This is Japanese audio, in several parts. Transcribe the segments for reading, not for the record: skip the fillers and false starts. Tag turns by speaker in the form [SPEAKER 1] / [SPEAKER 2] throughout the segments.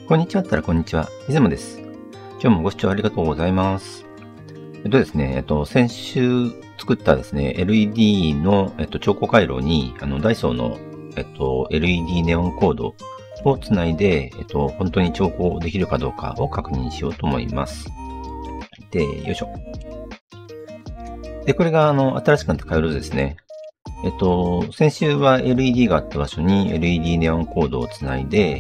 [SPEAKER 1] こんにちはったらこんにちは。いつもです。今日もご視聴ありがとうございます。ですね、先週作ったですね、LED の、調光回路に、ダイソーの、LED ネオンコードをつないで、本当に調光できるかどうかを確認しようと思います。で、よいしょ。で、これが、新しくなった回路ですね。先週は LED があった場所に LED ネオンコードをつないで、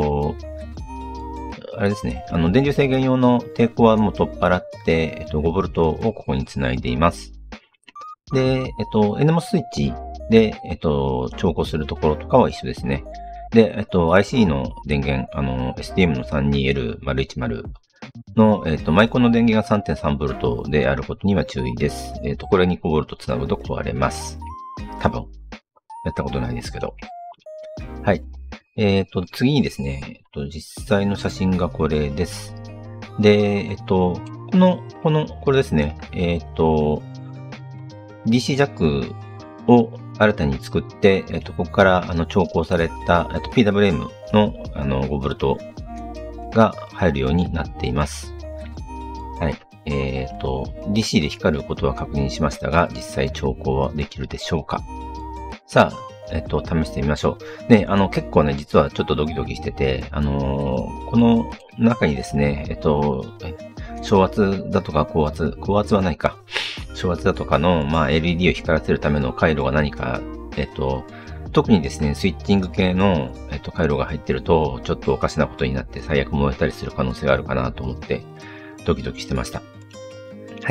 [SPEAKER 1] あれですね。電流制限用の抵抗はもう取っ払って、5V をここにつないでいます。で、NMOS スイッチで、調光するところとかは一緒ですね。で、IC の電源、STM の 32L010 の、マイコンの電源が 3.3V であることには注意です。これに 5V つなぐと壊れます。多分。やったことないですけど。はい。次にですね、実際の写真がこれです。で、これですね、DC ジャックを新たに作って、ここから調光された、PWM の5V が入るようになっています。はい。DC で光ることは確認しましたが、実際調光はできるでしょうか。さあ、試してみましょう。で、結構ね、実はちょっとドキドキしてて、この中にですね、小圧だとか高圧はないか。小圧だとかの、LED を光らせるための回路が何か、特にですね、スイッチング系の、回路が入ってると、ちょっとおかしなことになって最悪燃えたりする可能性があるかなと思って、ドキドキしてました。はい。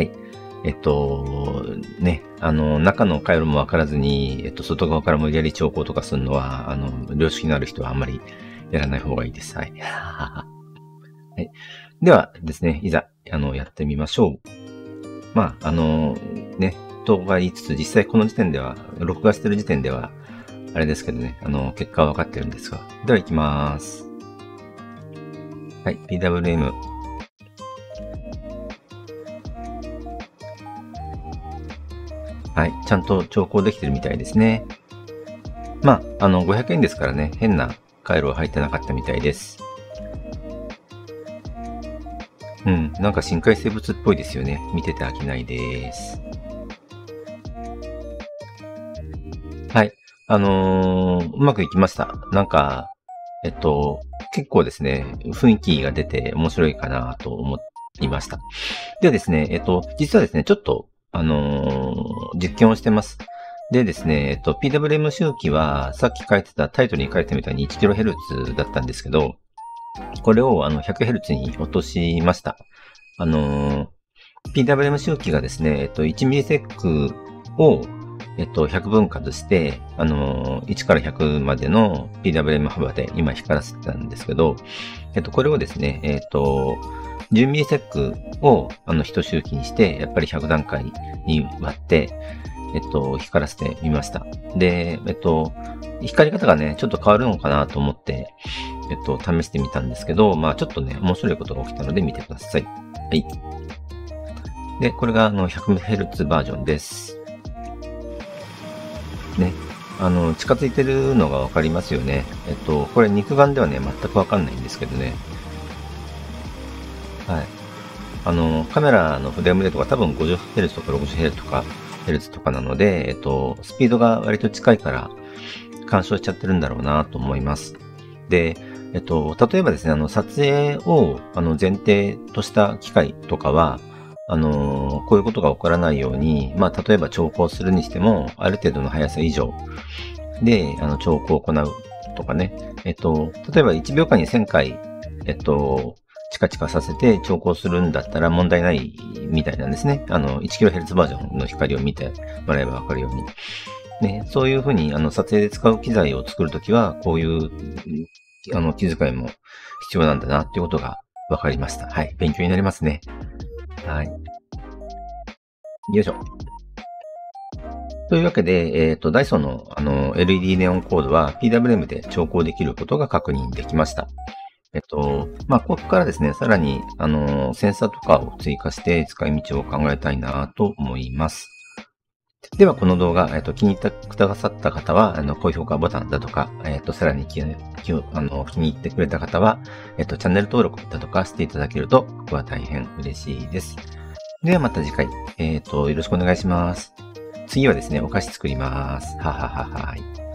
[SPEAKER 1] 中の回路もわからずに、外側から無理やり調光とかするのは、良識のある人はあんまりやらない方がいいです。はい。はい。ではですね、いざ、やってみましょう。とは言いつつ、実際この時点では、録画してる時点では、あれですけどね、結果は分かってるんですが。では行きます。はい、PWM。はい。ちゃんと調光できてるみたいですね。500円ですからね、変な回路は入ってなかったみたいです。なんか深海生物っぽいですよね。見てて飽きないです。はい。うまくいきました。なんか、結構ですね、雰囲気が出て面白いかなと思いました。ではですね、実はですね、ちょっと、実験をしてます。でですね、PWM 周期は、さっき書いてた、タイトルに書いてみたように 1kHz だったんですけど、これを100Hz に落としました。PWM 周期がですね、1ミリセックを、100分割して、1から100までの PWM 幅で今光らせてたんですけど、これをですね、10ミリセックを1周期にして、やっぱり100段階に割って、光らせてみました。で、光り方がね、ちょっと変わるのかなと思って、試してみたんですけど、ちょっとね、面白いことが起きたので見てください。はい。で、これが100Hz バージョンです。ね。近づいてるのがわかりますよね。これ肉眼ではね、全くわかんないんですけどね。はい。カメラのフレームレートが多分 50Hz とか 60Hz とか、Hz とかなので、スピードが割と近いから干渉しちゃってるんだろうなと思います。で、例えばですね、撮影を前提とした機械とかは、こういうことが起こらないように、例えば調光するにしても、ある程度の速さ以上で、調光を行うとかね。例えば1秒間に1000回、チカチカさせて調光するんだったら問題ないみたいなんですね。1kHz バージョンの光を見てもらえばわかるように。ね、そういうふうに、撮影で使う機材を作るときは、こういう、気遣いも必要なんだなっていうことが分かりました。はい。勉強になりますね。はい。よいしょ。というわけで、ダイソーの、LED ネオンコードは PWM で調光できることが確認できました。ここからですね、さらに、センサーとかを追加して使い道を考えたいなと思います。 では、この動画、気に入ってくださった方は、高評価ボタンだとか、さらに気に入ってくれた方は、チャンネル登録だとかしていただけると、僕は大変嬉しいです。ではまた次回、よろしくお願いします。次はですね、お菓子作ります。はははは。